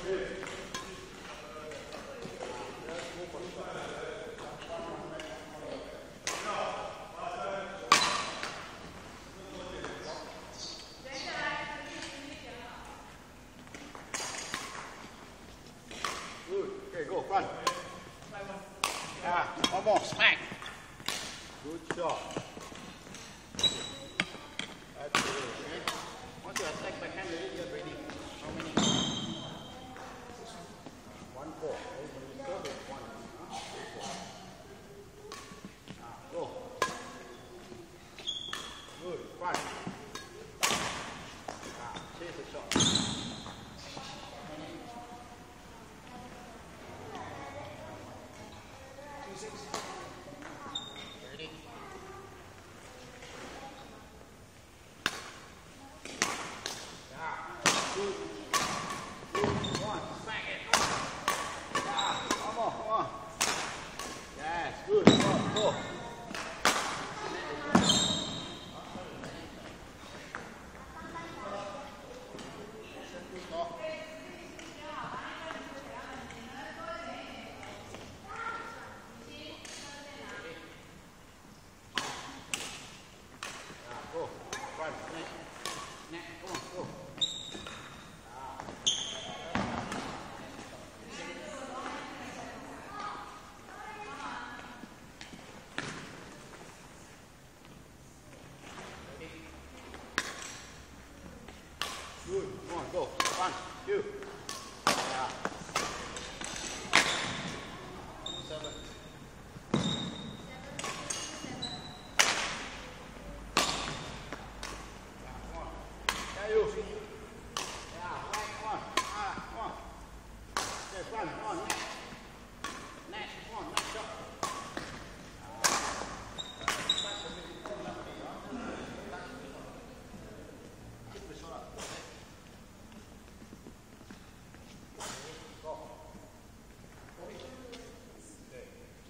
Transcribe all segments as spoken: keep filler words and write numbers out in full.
Okay, go, run. Ah, one more, smack. Good shot. That's good, okay? Once you attack backhand, you're ready. How many? One, four. When you serve it, one. Huh? Four. Ah, go. Good, run. Ah, chase the shot. Ready? Yeah. Good. Good. One. Smack it. Yeah. One more. One more. Yes. Good. Go. Go. Go. Run. Neck. Neck. Come on. Go. Ready? Good. Come on. Go. One, two. Yeah. Seven. You. Yeah, right, come on. Ah, come on. Yes, run, come on, next. Next, come on, next shot. Keep the shot up. Go. Okay.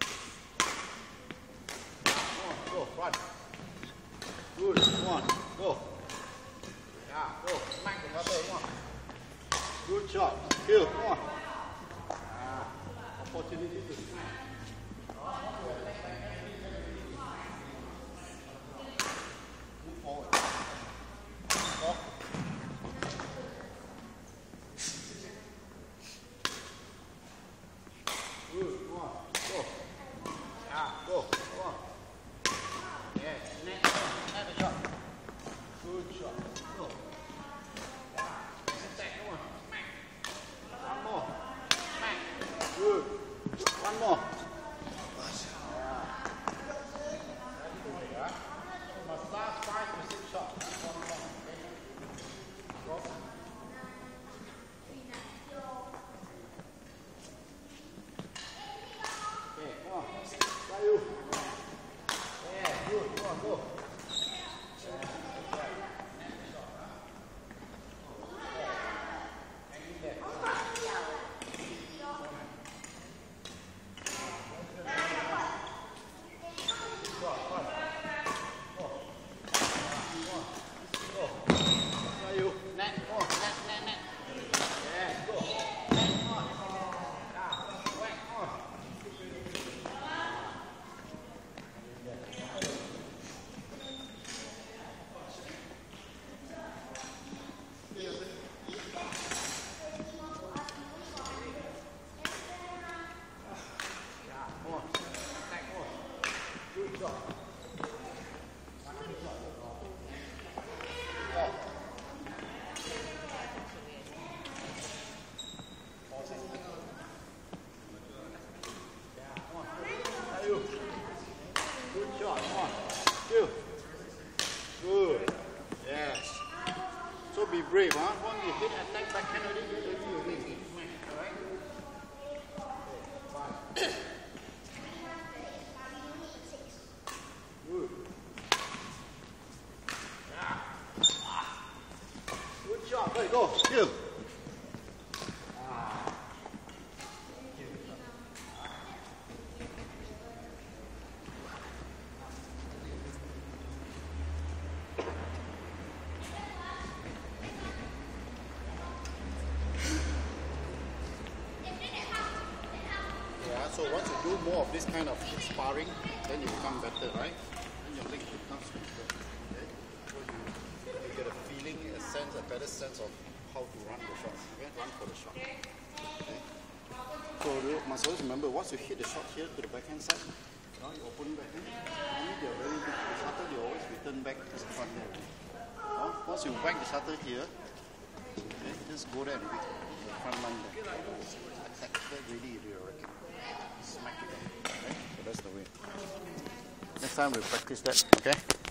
Come on, go, run. Good, come on, go. Yeah, go, smack the ball, come on. Good shot. Kill, come on. Ah, opportunity to smack. Move forward. Go. Good, come on. Go. Yeah, go, come on. Yes, next, next shot. Good shot. Go. One more. Smack. Good. One more. Yeah. So once you do more of this kind of sparring, then you become better, right? Then your leg becomes stronger. Okay? So you, you get a feeling, a sense, a better sense of how to run the shot. Okay? Run for the shot. Okay? So you must always remember, once you hit the shot here to the backhand side, now you open backhand. Normally they are very big. The shuttle they always return back to the front there. Now, once you whack the shuttle here, okay, just go there and wait the front line there. Attack that really your racket. Smack it up. Okay? So that's the way. Next time we'll practice that. Okay?